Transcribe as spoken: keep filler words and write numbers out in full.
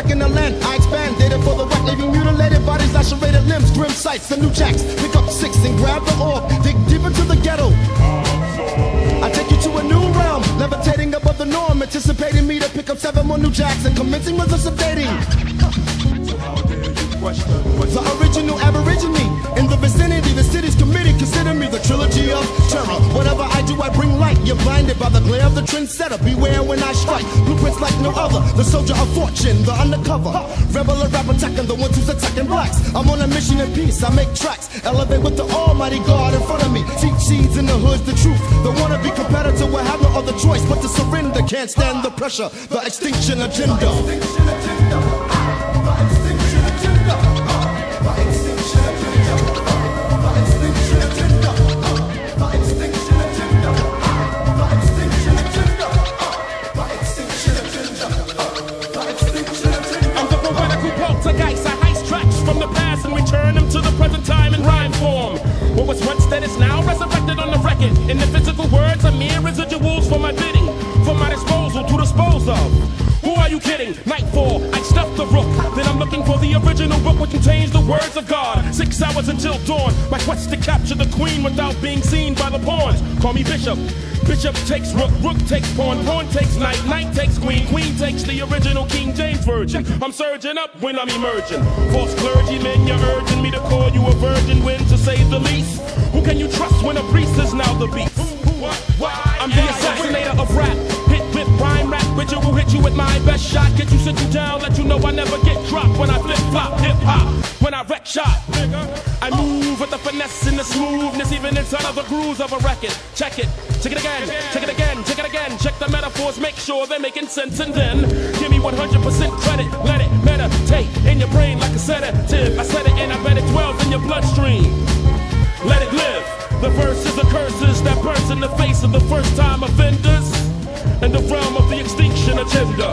back in the land, I expand. Data for the wreck, leaving mutilated bodies, lacerated limbs, grim sights, and new jacks. Pick up six and grab the orb, dig deep into the ghetto. I take you to a new realm, levitating above the norm, anticipating me to pick up seven more new jacks and commencing with us dating. The original aborigine in the vicinity, the city's committee consider me the trilogy of terror. Whatever I do, I bring light. You're blinded by the glare of the trendsetter. Beware when I strike. Blueprints like no other. The soldier of fortune, the undercover rebel, a rap attacking the ones who's attacking blacks. I'm on a mission of peace. I make tracks, elevate with the Almighty God in front of me. Teach seeds in the hood's the truth. The wannabe competitor will have no other choice but to surrender. Can't stand the pressure. The extinction agenda. The extinction agenda. The extinction agenda. The extinction agenda. The extinction agenda. The extinction agenda. The extinction agenda. The extinction agenda. The extinction agenda. I'm the poetical poltergeist. I heist tracks from the past and return them to the present time in rhyme form. What was once dead is now resurrected on the record. In the physical words are mere residuals for my bidding, for my disposal to dispose of. Who are you kidding? Nightfall, I stuffed the rook. Then I'm looking for the original book which contains the words of God. Six hours until dawn. My quest to capture the queen without being seen by the pawns. Call me Bishop. Bishop takes rook, rook takes pawn, pawn takes knight, knight takes queen, queen takes the original King James Version. I'm surging up when I'm emerging. False clergymen, you're urging me to call you a virgin when, to say the least. Who can you trust when a priest is now the beast? I'm the assassinator of rap. Hit with rhyme rap, Richard will hit you with my best shot. Get you sitting down, let you know I never get dropped. When I flip flop, hip hop, when I wreck shot, I move with the finesse and the smoothness, even inside of the grooves of a record. Check it, check it again, check it again, check it again. Check the metaphors, make sure they're making sense, and then give me one hundred percent credit. Let it meditate in your brain like a sedative. I said it and I bet it dwells in your bloodstream. Let it live. The verses are curses that burst in the face of the first time offenders in the realm of the extinction agenda.